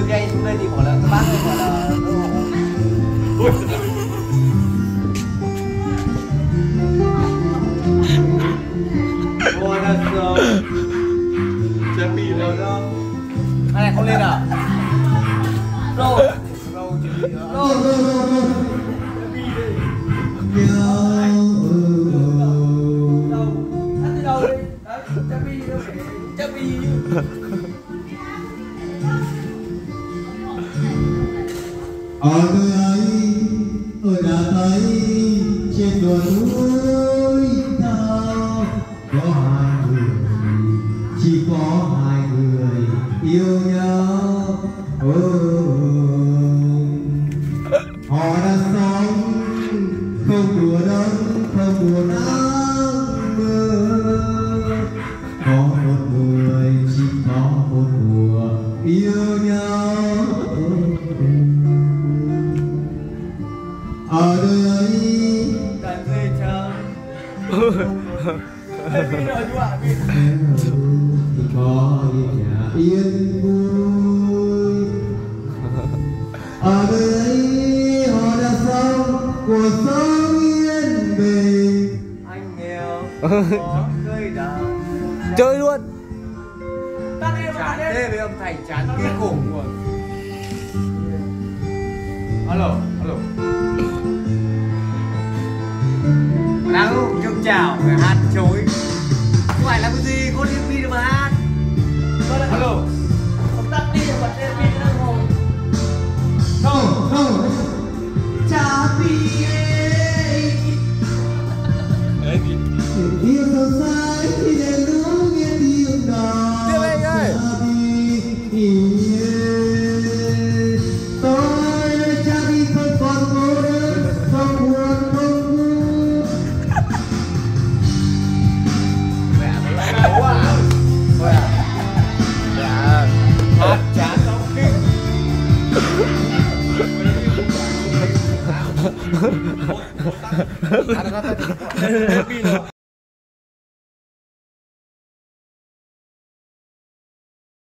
gây xuống đây thì bảo là các bác ơi bảo là ôi là sao chém bì rồi đó này không lên à rồi rồi ở nơi ấy tôi đã thấy trên đồi núi cao có hai người, chỉ có hai người yêu nhau. Họ đã sống không đùa đông không đùa nắng mưa, có một người chỉ có một mùa yêu nhau. Ở nơi ấy đàn dê chờ có nhà yên vui. Ở nơi ấy họ đã sống cuộc sống yên bình. anh nghèo có cây đào chơi luôn. chán thế với ông thầy chán kinh khủng rồi. Alo alo đang trong chảo phải hát chối không phải là cái gì con đi được mà hát. Alo ông tắt đi bật lên đi đang ngồi Không không cha vì yêu sâu sai thì để lũ nghe tiếng đàn. Tiếp anh ơi. Tôi cha vì không còn cô đơn, không buồn không vui. mẹ nó lại đấu à thôi à Dạ. hát chán nó kinh.